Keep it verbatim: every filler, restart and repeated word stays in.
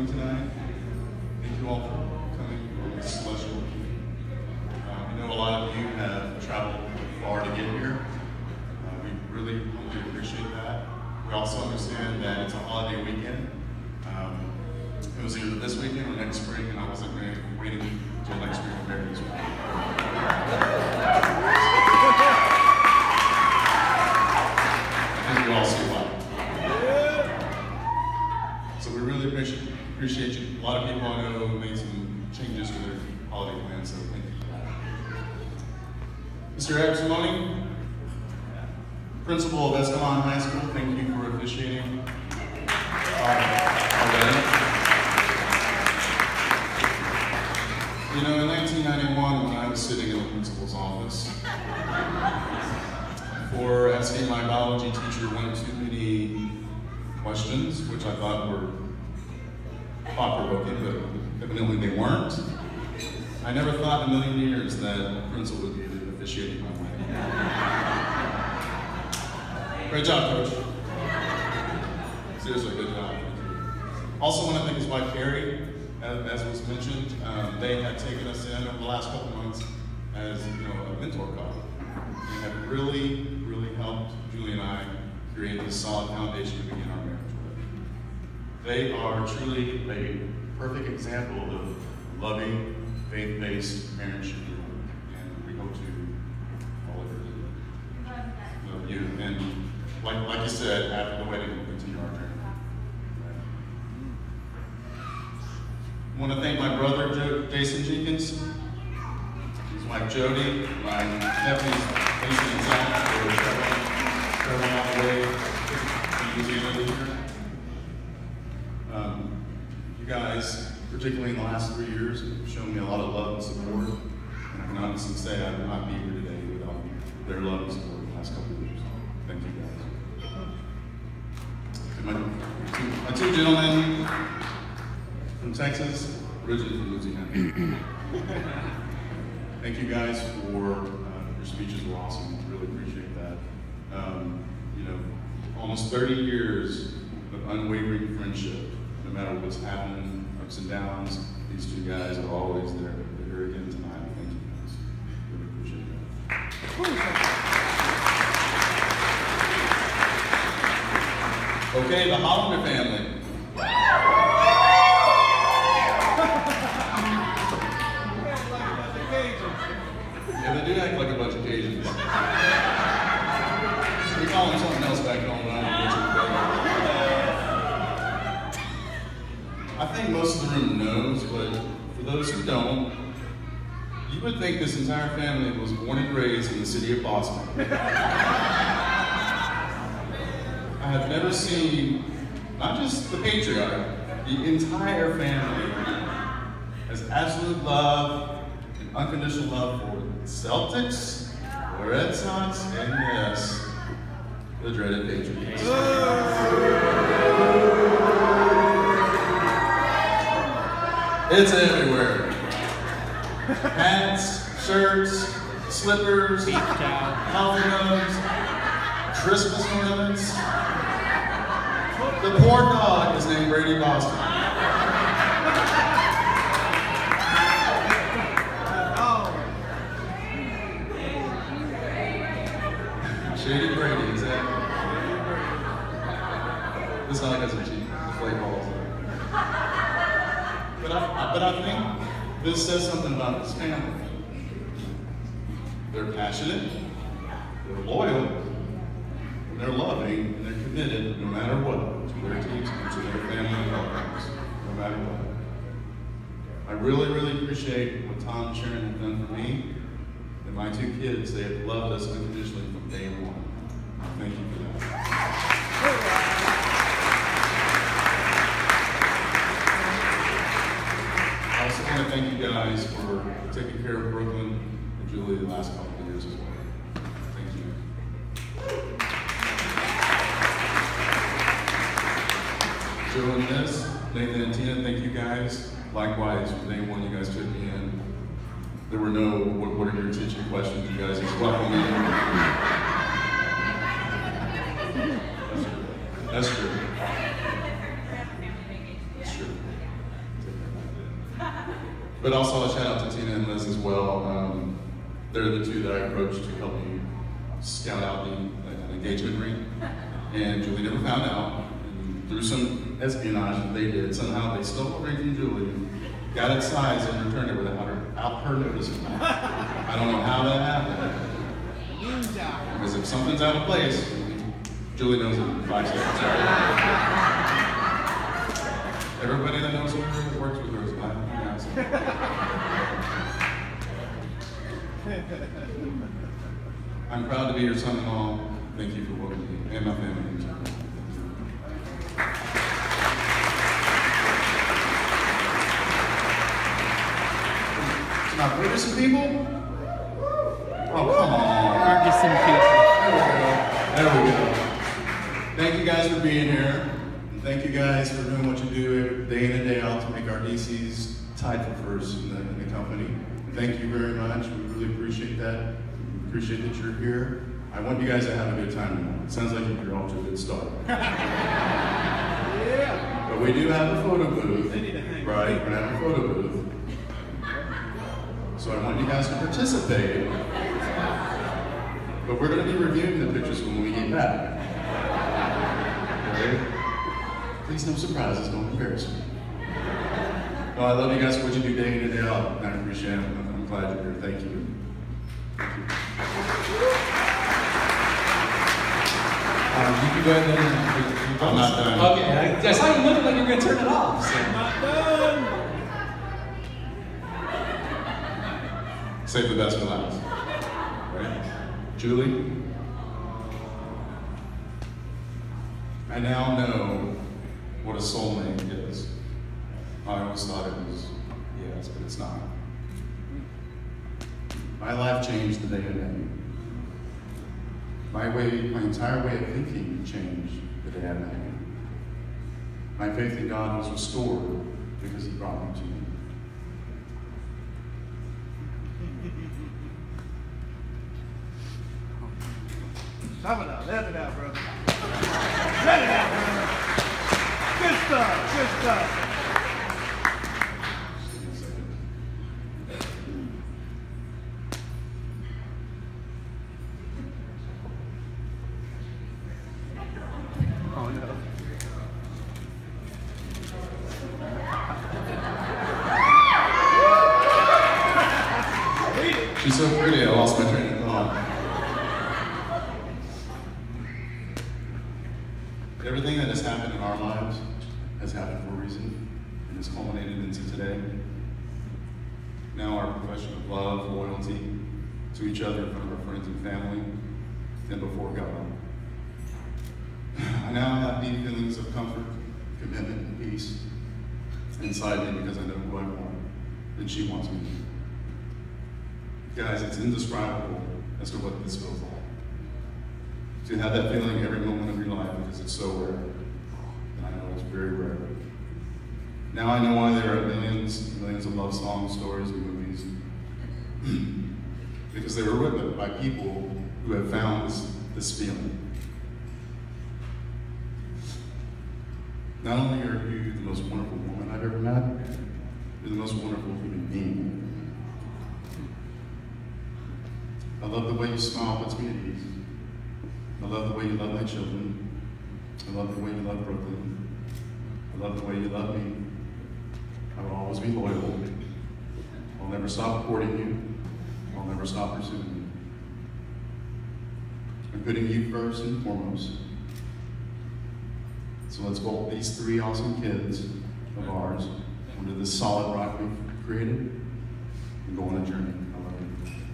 coming tonight. Thank you all for coming for this celestial evening. Uh, I know a lot of you have traveled far to get here. Uh, we really, really appreciate that. We also understand that it's a holiday weekend. Um, it was either this weekend or next spring, and I wasn't really waiting until next spring to marry this weekend. I think you all see why. So we really appreciate, appreciate you. A lot of people I know made some changes to their holiday plans, so thank you for that. Mister Absaloni, Principal of Escalon High School, thank you for officiating our, our wedding. You know, in nineteen ninety-one, when I was sitting in the principal's office, for asking my biology teacher one too many questions, which I thought were thought-provoking, but evidently they weren't. I never thought in a million years that a principal would be officiating my wedding. Great job, Coach. Seriously, good job. Also want to thank his wife, Carrie, as, as was mentioned. Um, they have taken us in over the last couple months as you know, a mentor couple. They have really, really helped Julie and I create this solid foundation to begin our marriage with. They are truly a perfect example of loving, faith-based marriage should be, and we hope to follow her love you. And like, like you said, after the wedding, we'll continue our journey. I want to thank my brother, jo Jason Jenkins, his wife Jody, my nephews, Mason and Zach, for traveling, traveling all the way to Louisiana this year. Um, you guys, particularly in the last three years, have shown me a lot of love and support, and I can honestly say I would not be here today without their love and support in the last couple of years. Thank you guys. My, my two gentlemen from Texas, originally from Louisiana. Thank you guys for uh, your speeches were awesome. Really appreciate that. Um, you know, almost thirty years of unwavering friendship. No matter what's happening, ups and downs, these two guys are always there. They're here again tonight. Thank you guys. Really appreciate that. Okay, the Hollander family. Yeah, they do act like a bunch of Cajuns. We call them something else back home. I think most of the room knows, but for those who don't, you would think this entire family was born and raised in the city of Boston. I have never seen, not just the patriarch, the entire family has absolute love and unconditional love for the Celtics, the Red Sox, and yes, the dreaded Patriots. It's everywhere. Hats, shirts, slippers, coffee mugs, Christmas ornaments. The poor dog is named Brady Boston. Shady Brady, exactly. This dog doesn't cheat. Just play balls. But I, but I think this says something about this family. They're passionate, they're loyal, and they're loving, and they're committed no matter what to their teams and to their family programs, no matter what. I really, really appreciate what Tom and Sharon have done for me and my two kids. They have loved us unconditionally from day one. Thank you for that. I also want to thank you guys for taking care of Brooklyn and Julie the last couple of years as well. Thank you. Joe and Miss, Nathan and Tina, thank you guys. Likewise, from day one, you guys took me in. There were no, what, what are your teaching questions? You guys just welcomed me in. That's true. That's true. That's true. But also a shout out to Tina and Liz as well. Um, they're the two that I approached to help me scout out the like, an engagement ring. And Julie never found out. And through some espionage that they did, somehow they stole the ring from Julie and got its size and returned it without her, out her notice. I don't know how that happened. Because if something's out of place, Julie knows it in five seconds. Everybody that knows her that works with her is laughing. I'm proud to be your son-in-law. Thank you for welcoming me and my family. Now, Ferguson people? Oh, come on. Ferguson people. There we go. There we go. Thank you guys for being here. And thank you guys for doing what you do every day in and day out to make our D Cs tied for first in the, in the company. And thank you very much. We really appreciate that. We appreciate that you're here. I want you guys to have a good time tonight. It sounds like you're off to a good start. Yeah. But we do have a photo booth. Right, we're gonna have a photo booth. So I want you guys to participate. But we're gonna be reviewing the pictures when we get back. Okay? Please no surprises, don't embarrass me. No, I love you guys for what you do day in and day out, and I appreciate it. I'm glad you're here. Thank you. Thank you. Um, you can go ahead and... I'm not done. Okay, I, I saw you looking like you were going to turn it off. So. I'm not done. Save the best for last. Right? Julie, I now know what a soulmate is. I always thought it was yes, but it's not. My life changed the day I met you. My way, my entire way of thinking changed the day I met you. My faith in God was restored because He brought you to me. Stop it out, let it out, brother. Let it out, brother. Good stuff, good stuff. Oh no. She's so pretty, I lost my train of thought. Everything that has happened in our lives has happened for a reason, and has culminated into today. Now our profession of love, loyalty to each other in front of our friends and family, and before God. I now have deep feelings of comfort, commitment, and peace inside me because I know who I want, and she wants me. Guys, it's indescribable as to what this feels like. To have that feeling every moment of your life because it's so rare. And I know it's very rare. Now I know why there are millions and millions of love songs, stories, and movies. Because they were written by people who have found this, this feeling. Not only are you the most wonderful woman I've ever met, you're the most wonderful human being. I love the way you smile puts me at ease. I love the way you love my children. I love the way you love Brooklyn. I love the way you love me. I will always be loyal. I'll never stop courting you. I'll never stop pursuing you. I'm putting you first and foremost. So let's bolt these three awesome kids of ours under this solid rock we've created and go on a journey. I love you.